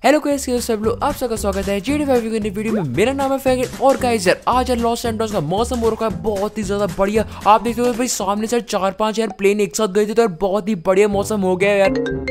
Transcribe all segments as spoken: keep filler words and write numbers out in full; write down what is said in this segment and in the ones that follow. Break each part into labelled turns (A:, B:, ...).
A: Hello guys, कैसे सब लोग, आप सबका स्वागत है जी टी फाइव की नई वीडियो में। मेरा नाम है फैगन और गाइस यार आज है लॉस एंटोस का मौसम हो रखा है बहुत ही ज्यादा बढ़िया। आप देखते हो भाई सामने से चार पांच यार प्लेन एक साथ गए थे तो यार बहुत ही बढ़िया मौसम हो गया यार।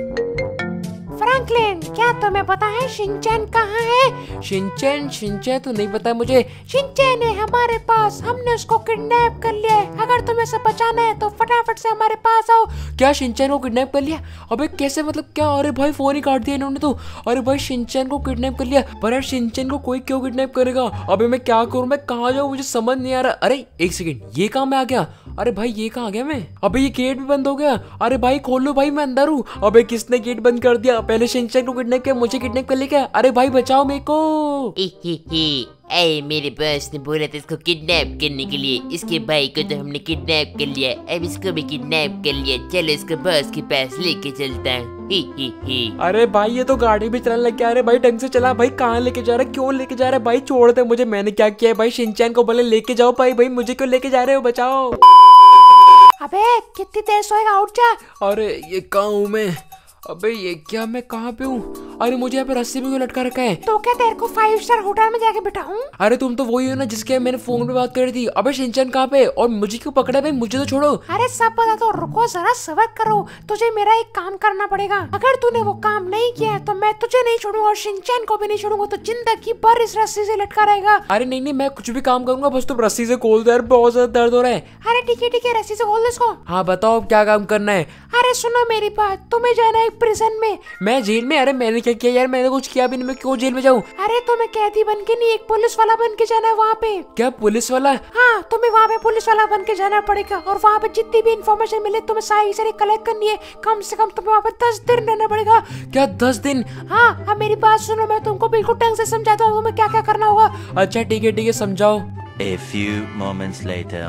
B: फ्रैंकलिन, क्या तुम्हें पता है शिनचैन कहाँ है?
A: शिनचैन शिनचैन तो नहीं पता मुझे।
B: शिनचैन है हमारे पास, हमने उसको किडनैप कर लिया है। अगर तुम्हें से बचाना है तो फटाफट से हमारे पास आओ।
A: क्या शिनचैन को किडनैप कर लिया? अबे कैसे, मतलब क्या? अरे भाई फोन ही काट दिया इन्होंने तो। अरे भाई शिनचैन को किडनैप कर लिया, पर यार शिनचैन को कोई क्यों किडनैप करेगा? अबे मैं क्या करूं, मैं कहाँ जाऊं, मुझे समझ नहीं आ रहा। अरे एक सेकंड, ये कहाँ में आ गया? अरे भाई ये कहाँ आ गया मैं? अबे ये गेट भी बंद हो गया। अरे भाई खोल लो भाई, मैं अंदर हूँ। अबे किसने गेट बंद कर दिया? पहले शिनचैन को किडनैप किया, मुझे किडनैप कर लिया। अरे भाई बचाओ मेरे को।
C: अरे मेरे बॉस ने बोला था इसको किडनैप करने के लिए। इसके भाई को तो हमने किडनैप कर लिया, अब इसको भी किडनैप कर लिया। चलो इसको बॉस के पास लेके चलता है। ही ही ही।
A: अरे भाई ये तो गाड़ी भी चलाने लग गया। अरे भाई ढंग से चला भाई, कहाँ लेके जा रहा है, क्यों लेके जा रहा है भाई? छोड़ दे मुझे, मैंने क्या किया है भाई? शिनचैन को बोले लेके जाओ भाई, भाई मुझे क्यों लेके जा रहे हो, बचाओ।
B: अबे कितनी देर सोएगा, उठ जा।
A: अरे ये कहाँ हूँ मैं? अबे ये क्या, मैं कहाँ पे हूँ? अरे मुझे यहाँ पे रस्सी भी क्यों लटका रखा है?
B: तो क्या तेरे को फाइव स्टार होटल में जाके बिठाऊं?
A: अरे तुम तो वही हो ना जिसके मैंने फोन पे बात करी थी। अबे शिनचैन कहाँ पे और मुझे क्यों पकड़ा भाई? मुझे तो छोड़ो।
B: अरे सब पता, तो रुको जरा सबर करो। तुझे मेरा एक काम करना पड़ेगा। अगर तूने वो काम नहीं किया तो मैं तुझे नहीं छोड़ूंगा और शिनचैन को भी नहीं छोड़ूंगा, तो जिंदगी भर इस रस्सी से लटका रहेगा।
A: अरे नहीं नहीं, मैं कुछ भी काम करूंगा, बस तुम रस्सी से खोल दो यार, बहुत ज्यादा दर्द हो रहा है।
B: अरे ठीक है ठीक है, रस्सी से खोल दे इसको।
A: हाँ बताओ क्या काम करना है?
B: अरे सुनो मेरी बात, तुम्हें जाना है प्रिजन में।
A: मैं जेल में? अरे मैंने क्या किया यार? मैंने कुछ किया भी नहीं, मैं क्यों जेल में जाऊँ?
B: अरे तुम्हें कैदी बन के नहीं, एक पुलिस वाला बन के जाना है वहाँ पे।
A: क्या पुलिस वाला?
B: हाँ तुम्हें वहाँ पे पुलिस वाला बन के जाना पड़ेगा और वहाँ पे जितनी भी इंफॉर्मेशन मिले तुम्हें सारी सारी कलेक्ट करनी है। कम से कम तुम्हें वहाँ पे दस दिन रहना पड़ेगा।
A: क्या दस दिन?
B: हाँ अब मेरी बात सुनो, मैं तुमको बिल्कुल ढंग से समझाता हूँ तुम्हें क्या क्या करना होगा।
A: अच्छा ठीक है ठीक है, समझाओ।
D: A few moments later.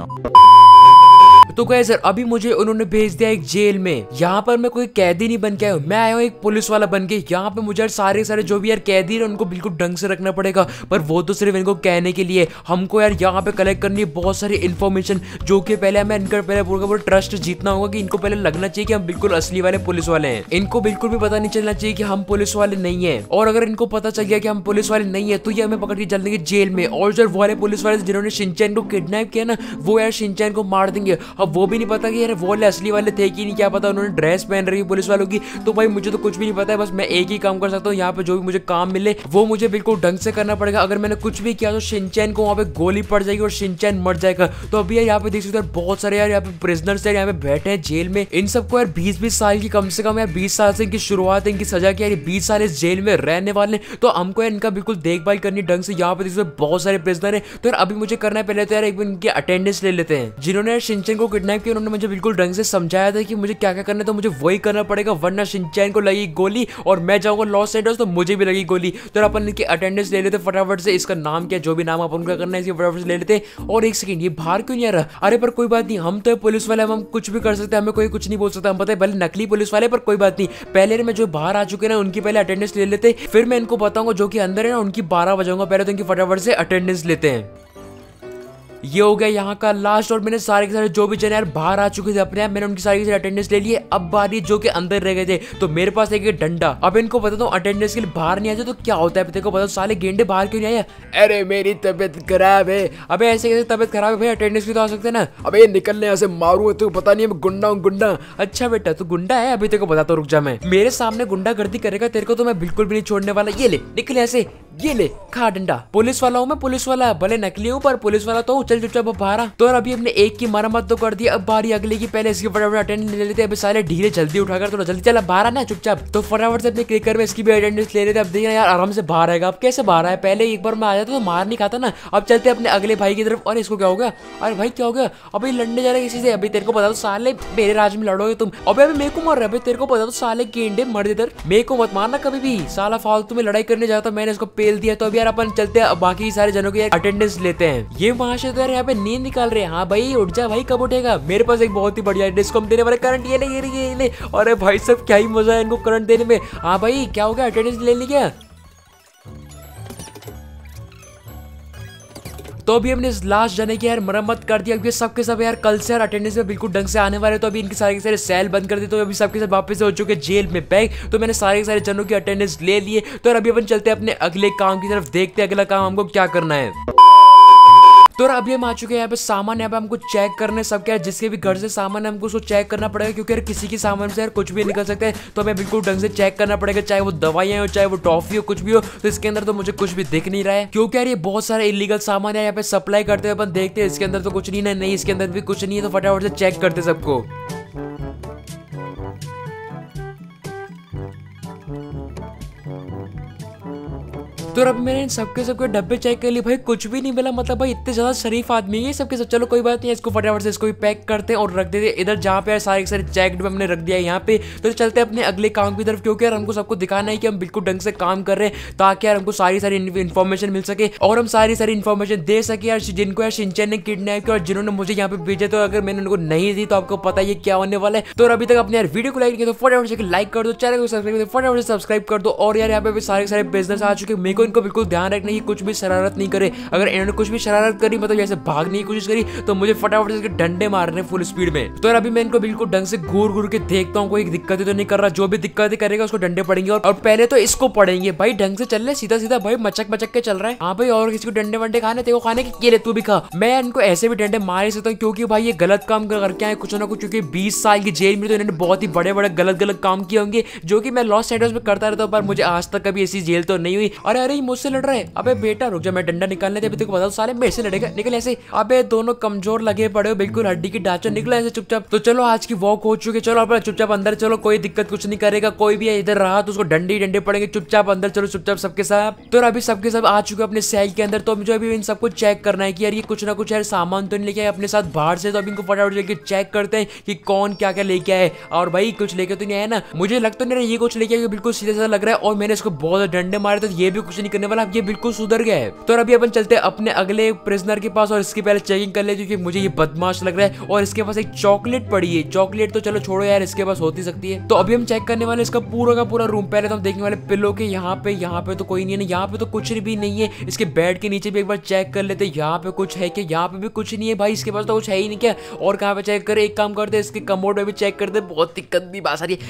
A: तो गाइस सर अभी मुझे उन्होंने भेज दिया एक जेल में। यहाँ पर मैं कोई कैदी नहीं बन के आया हूँ, मैं आया हूँ एक पुलिस वाला बन के। यहाँ पे मुझे यार सारे सारे जो भी यार कैदी है उनको बिल्कुल ढंग से रखना पड़ेगा, पर वो तो सिर्फ इनको कहने के लिए। हमको यार यहाँ पे कलेक्ट करनी है बहुत सारी इन्फॉर्मेशन, जो कि पहले हमें इनका पहले पूरा पूरा ट्रस्ट जीतना होगा कि इनको पहले लगना चाहिए कि हम बिल्कुल असली वाले पुलिस वाले हैं। इनको बिल्कुल भी पता नहीं चलना चाहिए कि हम पुलिस वाले नहीं है, और अगर इनको पता चल गया कि हम पुलिस वाले नहीं है तो ये हमें पकड़ के चल देंगे जेल में। और जो वाले पुलिस वाले जिन्होंने शिनचैन को किडनैप किया ना, वो यार शिनचैन को मार देंगे। अब वो भी नहीं पता कि यार वो वाले असली वाले थे कि नहीं, क्या पता उन्होंने ड्रेस पहन रही है पुलिस वालों की। तो भाई मुझे तो कुछ भी नहीं पता है, बस मैं एक ही काम कर सकता हूँ, यहाँ पे जो भी मुझे काम मिले वो मुझे बिल्कुल ढंग से करना पड़ेगा। अगर मैंने कुछ भी किया तो शिनचैन को वहाँ पे गोली पड़ जाएगी और शिनचैन मर जाएगा। तो अभी यार यहाँ पे देख सकते हो बहुत सारे यार यहाँ पे प्रिजनर्स यार यहाँ पे बैठे हैं जेल में। इन सबको यार बीस बीस साल की, कम से कम यार बीस साल से इनकी शुरुआत है इनकी सजा की, यार बीस साल इस जेल में रहने वाले। तो हमको यार इनका बिल्कुल देखभाल करनी ढंग से। यहाँ पे देख सकते बहुत सारे प्रिजनर है, तो यार अभी मुझे करना है पहले तो यार एक बार इनकी अटेंडेंस ले लेते हैं। जिन्होंने यार शिनचैन को किडनैप किया उन्होंने मुझे बिल्कुल ढंग से समझाया था कि मुझे क्या क्या करना है, तो मुझे वही करना पड़ेगा, वरना शिनचैन को लगी गोली और मैं जाऊंगा लॉस एंटोस तो मुझे भी लगी गोली। तो अपन इनकी अटेंडेंस ले लेते फटाफट से। इसका नाम क्या, जो भी नाम अपन को करना है इसकी फटाफट से ले लेते। और एक सेकंड, ये बाहर क्यों नहीं आ रहा? अरे पर कोई बात नहीं, हम तो पुलिस वाले, हम कुछ भी कर सकते हैं, हमें कोई कुछ नहीं बोल सकता। हम पता है भले नकली पुलिस वाले, पर कोई बात नहीं। पहले मैं जो बाहर आ चुके ना उनकी पहले अटेंडेंस ले लेते, फिर मैं इनको बताऊंगा जो कि अंदर है ना उनकी बारह बजाऊंगा। पहले तो इनकी फटाफट से अटेंडेंस लेते हैं। ये हो गया यहाँ का लास्ट, और मैंने सारे के सारे जो भी जने यार बाहर आ चुके थे अपने आप, मैंने उनकी सारी की अटेंडेंस ले ली है। अब बारी जो कि अंदर रह गए थे, तो मेरे पास एक डंडा। अब इनको बताता हूँ अटेंडेंस के लिए बाहर नहीं आते तो क्या होता है। तेरे को बताओ साले गेंडे बाहर क्यों नहीं आया? अरे मेरी तबीयत खराब है। अबे ऐसे कैसे तबीयत खराब है भाई? अटेंडेंस भी तो आ सकते हैं ना। अबे निकलने यहाँ से मारू, तू पता नहीं है गुंडा हूँ गुंडा। अच्छा बेटा तू गुंडा है, अभी तेरे को बताता हूँ, रुक जा। मैं मेरे सामने गुंडागर्दी करेगा तेरे को तो मैं बिल्कुल भी नहीं छोड़ने वाला। ये ले निकल ऐसे, ये ले खा डंडा। पुलिस वाला हूँ मैं, पुलिस वाला, भले नकली हूँ पर पुलिस वाला तो हूँ। चल चुपचाप बाहर। तो अभी हमने एक की मरम्मत तो कर दी, अब बारी अगले की। पहले इसकी फटाफट अटेंडेंस ले लेते हैं। अभी साले ढीले जल्दी उठाकर थोड़ा जल्दी चला बाहर आना चुपचाप। तो फटाफट से अपने क्लिकर में इसकी भी अटेंडेंस ले लेते हैं। अब देखना यार आराम से बाहर आएगा। अब कैसे बाहर आया? पहले एक बार मैं आ जाता तो मार नहीं खाता ना। अब चलते अपने अगले भाई की तरफ। और इसको क्या हो गया? अरे भाई क्या हो गया? अभी लड़ने जा रहे किसी से? अभी तेरे को बता दो साले मेरे राज में लड़ोगे तुम। अबे अभी मेरे को मार रहा है? तेरे को बता दो साले गेंडे मर इधर, मेरे को मत मारना कभी भी। साला फालतू में लड़ाई करने जाता, मैंने इसको पेल दिया। तो अब यार अपन चलते हैं बाकी सारे जनों की अटेंडेंस लेते हैं। ये वहां से तो यार यहाँ पे नींद निकाल रहे हैं। हाँ भाई उठ जा भाई, कब उठेगा? मेरे पास एक बहुत ही बढ़िया डिस्को देने वाले करंट, ये ले ये ले ये ले। अरे भाई सब क्या ही मजा है इनको करंट देने में। हाँ भाई क्या हो गया, अटेंडेंस ले ली क्या? तो अभी हमने इस लास्ट जाने की यार मरम्मत कर दिया। ये सबके सब यार कल से यार अटेंडेंस में बिल्कुल ढंग से आने वाले, तो अभी इनके सारे के सारे सेल बंद कर दिए। तो अभी सबके सब वापस हो चुके जेल में बैग। तो मैंने सारे के सारे जनों की अटेंडेंस ले लिए। तो अभी अपन चलते हैं अपने अगले काम की तरफ, देखते हैं अगला काम हमको क्या करना है। तो अभी हम आ चुके हैं यहाँ पे सामान, यहाँ पे हमको चेक करने सब क्या है, जिसके भी घर से सामान है हमको उसको चेक करना पड़ेगा, क्योंकि यार किसी के सामान से यार कुछ भी निकल सकता है। तो हमें बिल्कुल ढंग से चेक करना पड़ेगा, चाहे वो दवाइयाँ हो चाहे वो टॉफी हो कुछ भी हो। तो इसके अंदर तो मुझे कुछ भी दिख नहीं रहा है, क्योंकि यार ये बहुत सारे इलीगल सामान है यहाँ पे सप्लाई करते हैं। अपन देखते हैं इसके अंदर तो कुछ नहीं है, नहीं इसके अंदर भी कुछ नहीं है। तो फटाफट से चेक करते सबको। तो अब मैंने इन सबके सबके डब्बे चेक कर लिए, भाई कुछ भी नहीं मिला। मतलब भाई इतने ज्यादा शरीफ आदमी है सबके सब। चलो कोई बात नहीं, इसको फटाफट से इसको भी पैक करते हैं और रख देते हैं इधर जहाँ पे सारे सारे चेक हमने रख दिया है यहाँ पे। तो चलते हैं अपने अगले काम की तरफ, क्योंकि यार हमको सबको दिखाना है कि हम बिल्कुल ढंग से काम कर रहे हैं, ताकि यार हमको सारी सारी इन्फॉर्मेशन मिल सके और हम सारी सारी इन्फॉर्मेशन दे सके यार जिनको यार शिनचैन ने किडनैप किया और जिन्होंने मुझे यहाँ पे भेजा। तो अगर मैंने उनको नहीं दी तो आपको पता है क्या होने वाला है। तो अभी तक अपने यार वीडियो को लाइक किया तो फटाफट से लाइक कर दो, चैनल को सब्सक्राइब फटाफट से सब्सक्राइब कर दो। और यार यहाँ पे भी सारे सारे बिजनेस आ चुके हैं, मेरे को इनको बिल्कुल ध्यान रखना है कुछ भी शरारत नहीं करे। अगर इन्होंने कुछ भी शरारत करी, मतलब जैसे भागने की कोशिश करी, तो मुझे फटाफट से डंडे मारने फुल स्पीड में। तो यार अभी मैं इनको बिल्कुल ढंग से घूर घूर के देखता हूँ, कोई दिक्कत तो नहीं कर रहा। जो भी दिक्कत करेगा उसको डंडे पड़ेंगे, और पहले तो इसको पड़ेंगे। भाई ढंग से चल रहे, सीधा सीधा भाई मचक मचक के चल रहा है। हाँ भाई, और किसी को डंडे वंडे खाने तेरे को खाने के ये ले तू भी खा। मैं इनको ऐसे भी डंडे मार ही सकता हूँ, क्योंकि भाई ये गलत काम करके आए कुछ ना कुछ। क्योंकि बीस साल की जेल में तो इन्होंने बहुत ही बड़े बड़े गलत गलत काम किए होंगे, जो कि मैं लॉस एंजल्स में करता रहता हूँ, पर मुझे आज तक कभी ऐसी जेल तो नहीं हुई। अरे अरे मुझसे लड़ रहा है। अबे बेटा रुक जा, मैं डंडा निकालने दे, अभी तेको बता दो साले मेरे से लड़ेगा, निकल ऐसे। अबे दोनों कमजोर लगे पड़े हो, बिल्कुल हड्डी की ढांचा, निकलो ऐसे चुपचाप। तो चलो आज की वॉक हो चुकी है, चलो आप चुपचाप अंदर चलो, कोई दिक्कत कुछ नहीं करेगा। कोई भी इधर रहा तो उसको डंडे ही डंडे पड़ेंगे। चुपचाप अंदर चलो, चुपचाप सबके साथ। तो अभी सबके सब आ चुके अपने सेल के अंदर। तो मुझे अभी इन सबको चेक करना है कि यार ये कुछ ना कुछ यार सामान तो नहीं लेके आए अपने साथ बाहर से। तो अभी इनको फटाफट लेके चेक करते हैं कि कौन क्या क्या लेके आए। और भाई कुछ लेके तो नहीं आया ना, मुझे लग तो नहीं रहा ये कुछ लेके आए, बिल्कुल सीधा सीधा लग रहा है। और मैंने इसको बहुत डंडे मारे, तो ये भी कुछ नहीं करने वाला, ये बिल्कुल सुधर गया है। तो अभी अपन चलते हैं अपने अगले प्रिजनर के पास, और इसकी पहले चेकिंग कर ले, क्योंकि मुझे ये बदमाश लग रहा है। और इसके पास एक चॉकलेट पड़ी है। चॉकलेट तो चलो छोड़ो यार, इसके पास होती सकती है। तो अभी हम चेक करने वाले इसका पूरा का पूरा रूम। पहले तो हम देखने वाले पिलो के यहाँ पे, यहाँ पे तो कोई नहीं है, यहाँ पे तो कुछ भी नहीं है। इसके बेड के नीचे भी एक बार चेक कर लेते, यहाँ पे कुछ है क्या? यहाँ पे भी कुछ नहीं है भाई, इसके पास तो कुछ है ही नहीं क्या। और कहाँ पे चेक करे, एक काम करते इसके कमोड में भी चेक करते, बहुत ही गंदी बात आ रही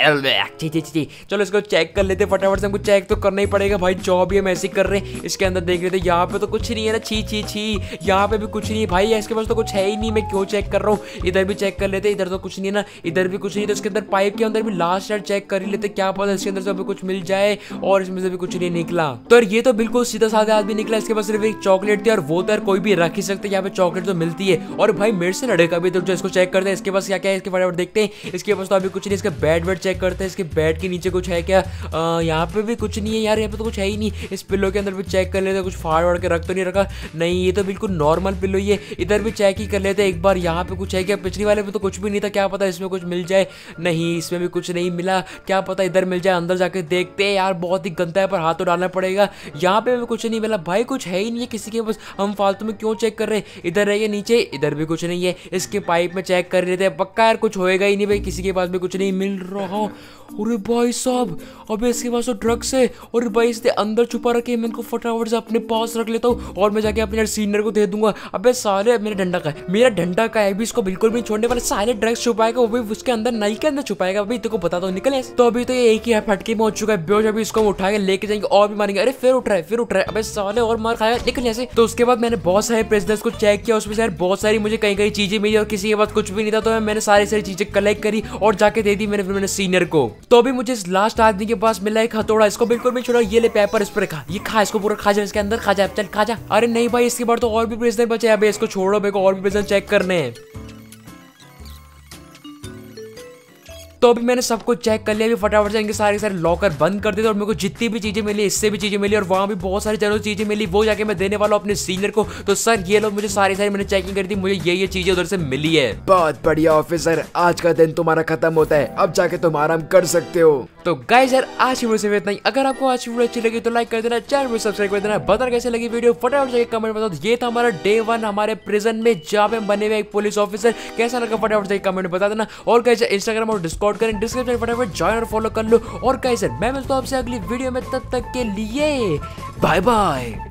A: है। चलो इसको चेक कर लेते फटाफट से, हमको चेक तो करना ही पड़ेगा भाई, जो भी हम ऐसे कर रहे हैं। इसके अंदर देख लेते, यहाँ पे तो कुछ नहीं है ना, छी छी छी। यहाँ पे भी कुछ नहीं है भाई, इसके पास तो कुछ है ही नहीं, मैं क्यों चेक कर रहा हूँ। इधर भी चेक कर लेते, इधर तो कुछ नहीं है ना, इधर भी कुछ नहीं। तो इसके अंदर पाइप के अंदर भी लास्ट यार चेक कर ही लेते, क्या पता इसके अंदर से अभी कुछ मिल जाए। और इसमें से भी कुछ नहीं निकला। तो ये तो बिल्कुल सीधा साधा आदमी निकला, इसके पास सिर्फ एक चॉकलेट थी, और वो तो यार कोई भी रख ही सकते, यहाँ पे चॉकलेट तो मिलती है। और भाई मेरे से लड़ेगा अभी, तो इसको चेक करते हैं इसके पास क्या क्या है, इसके फटाफट देखते हैं। इसके पास तो अभी कुछ नहीं, इसका बेड वेड चेक करते हैं, इसके बेड के नीचे कुछ है क्या। यहाँ पे भी कुछ नहीं है यार, यहाँ पे तो कुछ है ही नहीं। इस पिल्लो के अंदर भी चेक कर लेते, कुछ फाड़ वाड़ के रख तो नहीं रखा, नहीं ये तो बिल्कुल नॉर्मल पिल्लो ही है। इधर भी चेक ही कर लेते एक बार, यहाँ पे कुछ है क्या। पिछली वाले में तो कुछ भी नहीं था, क्या पता इसमें कुछ मिल जाए। नहीं इसमें भी कुछ नहीं मिला, क्या पता इधर मिल जाए। अंदर जाके देखते हैं यार, बहुत ही गंदा है, पर हाथ तो डालना पड़ेगा। यहाँ पे भी कुछ नहीं मिला भाई, कुछ है ही नहीं है किसी के पास, हम फालतू में क्यों चेक कर रहे हैं। इधर है नीचे, इधर भी कुछ नहीं है। इसके पाइप में चेक कर लेते हैं, पक्का यार कुछ होएगा ही नहीं भाई, किसी के पास भी कुछ नहीं मिल रहा। अरे भाई साहब, अबे इसके पास तो ड्रग्स है, और भाई इसने अंदर छुपा रखे, मैं इनको फटाफट से अपने पास रख लेता हूँ, और मैं जाके अपने सीनियर को दे दूंगा। अबे साले मेरा डंडा का है, मेरा डंडा का है भी, इसको बिल्कुल भी छोड़ने वाले। सारे ड्रग्स छुपाएगा, वो भी उसके अंदर नल के अंदर छुपाएगा। अभी तेको बता दो, निकल ऐसे। तो अभी तो ये एक ही फटके में हो चुका है बेहोश, अभी इसको उठा के लेके जाएंगे और भी मारेंगे। अरे फिर उठ रहा है, फिर उठ रहा है, अबे साले और मार खाएगा, निकल ऐसे। तो उसके बाद मैंने बहुत सारे प्रिजनर्स को चेक किया, उसमें यार बहुत सारी मुझे कई कई चीजें मिली, और किसी के पास कुछ भी नहीं था। तो मैंने सारी सारी चीजें कलेक्ट करी और जाके दे दी मैंने फिर मैंने सीनियर को। तो अभी मुझे लास्ट आदमी के पास मिला एक हथौड़ा, इसको बिल्कुल भी छोड़ा, ये ले पेपर, इस पर खा, ये खा, इसको पूरा खा जा, इसके अंदर खा जा, चल खा जा। अरे नहीं भाई, इसके बाद तो और भी प्रिजनर बचे, अबे इसको छोड़ो, मेरे को और भी प्रिजनर चेक करने हैं। तो अभी मैंने सबको चेक कर लिया, अभी फटाफट से इनके सारे सारे लॉकर बंद कर दिए, और मेरे को जितनी भी चीजें मिली, इससे भी चीजें मिली, और वहां भी बहुत सारी जरूरी चीजें मिली, वो जाके मैं देने वाला हूँ अपने सीनियर को। तो सर ये लो, मुझे सारी सारी मैंने चेकिंग कर दी, मुझे ये ये चीजें उधर से मिली है।
E: बहुत बढ़िया ऑफिसर, आज का दिन तुम्हारा खत्म होता है, अब जाके तुम आराम कर सकते हो।
A: तो गाइस यार आज की वीडियो से इतना ही। अगर आपको आज की वीडियो अच्छी लगी तो लाइक कर देना, चैनल को सब्सक्राइब कर देना, बताना कैसे लगी वीडियो, फटाफट से कमेंट बताओ। ये था हमारा डे वन हमारे प्रिजन में, जहाँ पे हम बने हुए एक पुलिस ऑफिसर, कैसा लगा फटाफट से कमेंट बता देना। और कैसे इंस्टाग्राम और डिस्कॉर्ड करें, डिस्क्रिप्शन फटाफट ज्वाइन और फॉलो कर लो। और कैसे मैं मिलता हूँ आपसे अगली वीडियो में, तब तक के लिए बाय बाय।